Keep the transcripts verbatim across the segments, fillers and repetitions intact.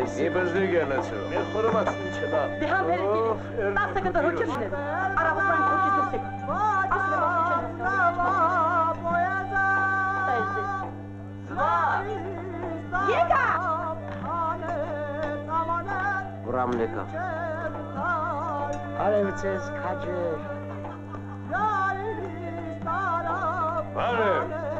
Esi bezdigenesu. Mehormatsin çela. Dehan verildi. Nasıl kadar hoca bilir. Aramızdan kokiz dursak. Aslı Yega! Uramlika. Alevciz kacır. Pare!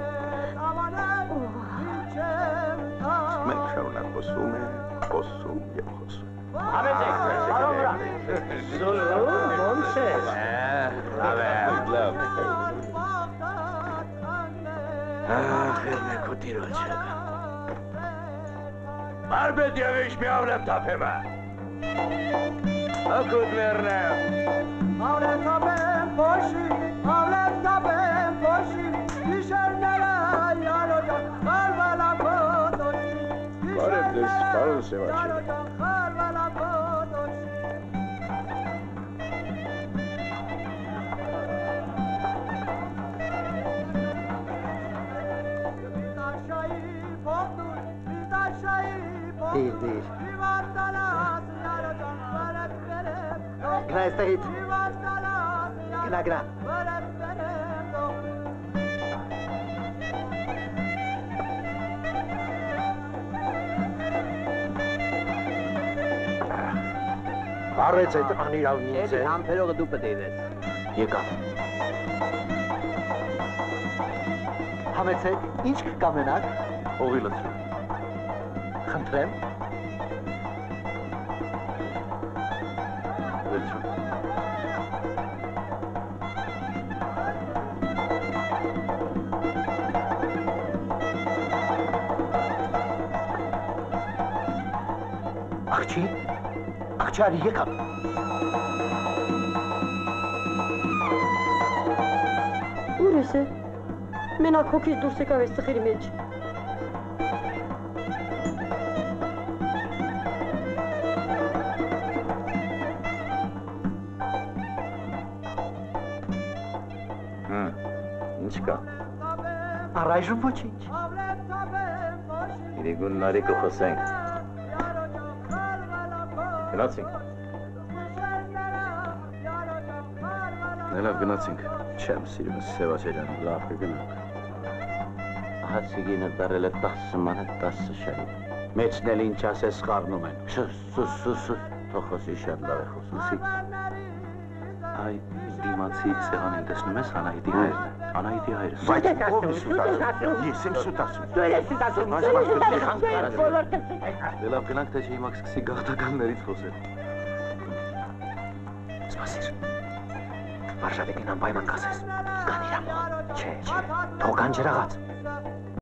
Mekşavna kosume, kosum ye kosum. Alevciz, aramra. Zulu, nonsense. Eh, love. Ah, elme kutir olacak. Marbet yaviş mi avlem tapema? Akut merne. Avlem tapem boşu, avlem tapem boşu. Düşer nere yar hocam, karvala kodoşu. Pare des parol sevaçı. Karvala kodoşu. Değil, değil. Gna esterit. Gna, gna. Arrecet ani ravnice. Edi hampeloga dupa dedes. Yega. Hametse, ինչ կկամենաք։ Ողի լցրու։ Խնդրեմ։ Լցրու։ Աղջի, աղջարի եկավ։ Ուր ես է։ Մենակ հոգից դուրս եկավ այս ծխերի մեջ։ Ինչ կա։ Առայժմ ոչինչ։ Իրիգուննարի կխոսենք։ Գնացինք։ Նելավ գնացինք։ Չեմ սիրում ես Սևասերյանը, լավ կգնանք։ Հացիգինը դարել է տասը մանե տասը շարի։ Մեջն էլ ինչ ասես խառնում են։ Սուս, սուս, սուս, սուս, թող խոսի շատ լավ է խոսում։ Այ դիմացի սեղանին տեսնում ես Անահիտի հայրն է։ Անահիտի հայրը։ Բայց ով է սուտ ասում։ Ես եմ սուտ ասում։ Դու ես սուտ ասում։ Այս մարդը Բոլոր Դե լավ գնանք թե չէ հիմա կսկսի գաղթականներից խոսել։ Սպասիր։ Վարշավետին անպայման կասես։ Կան իրա մոտ։ Չէ, չէ, թող կան ջրաղաց։